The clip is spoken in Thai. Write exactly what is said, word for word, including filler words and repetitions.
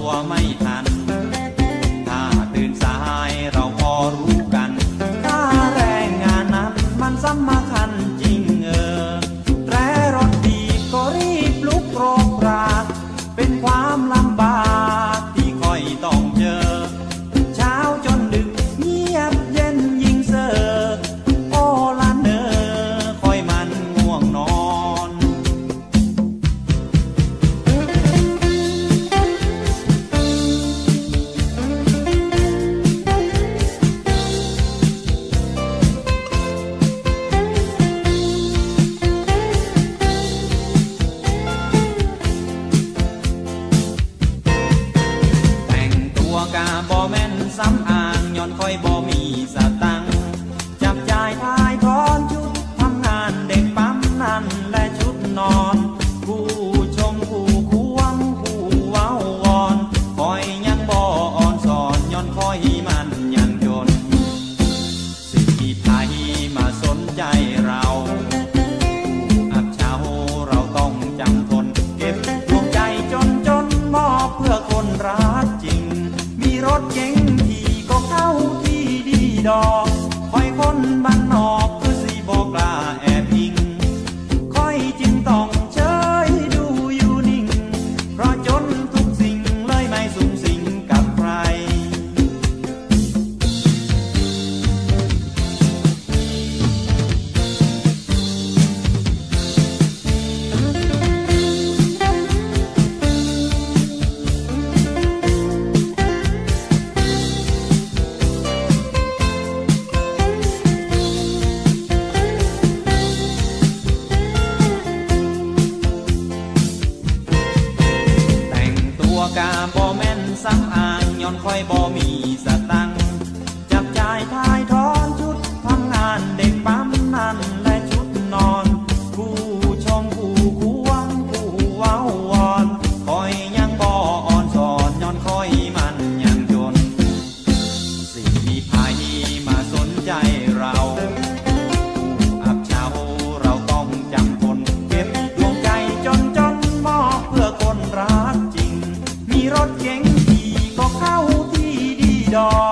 ตัวไม่ทันถ้าตื่นสายเราพอรู้กันค่าแรงงานนั้นมันสำคัญจริงเออแตรรถดีก็รีบลุกโรกราดเป็นความลำบากที่ค่อยต้องเจอเช้าจนดึกเงียบเย็นยิ่งเซอโอละเนอคอยมันง่วงนอนกาบ่แม่นซ้ำอ่างย้อนคอยบ่มีสตังค์จับจ่ายทายทอนชุดทำงานเด็กปั๊มนั่นและชุดนอนผู้ชมผู้ควงผู้เว้าวอนคอยยังบ่อ่อนสอนย้อนคอยมันยังจนสิ่งที่ไทยมาสนใจเราผู้อับเฉาเราต้องจำทนเก็บดวงใจจนจนมอบเพื่อคนรักจริงรถเก๋งที่ก็เข้าที่ดีดอกคอยคนบ้านนอกคือสิบอกกล้าแอบยิงคอยจึงต้องเฉยดูอยู่นิ่งเพราะจนทุกสิ่งเลยไม่สูงสิงกับใครกาบ่แม่นซ้ำอ่างย้อนคอยบ่มีสตังค์จับจ่ายทายทอนชุดทำงานเด็กปั๊มนั่นและชุดนอนผู้ชมผู้ควงผู้เว้าวอนคอยยังบ่อ่อนสอนย้อนคอยมันยังจนสิ่งที่ไผมาสนใจเราผู้อับเฉาเราต้องจำทนเก็บดวงใจจนจนมอบเพื่อคนรักจริงมีรถเก๋งที่ก็เข้าที่ดีดอ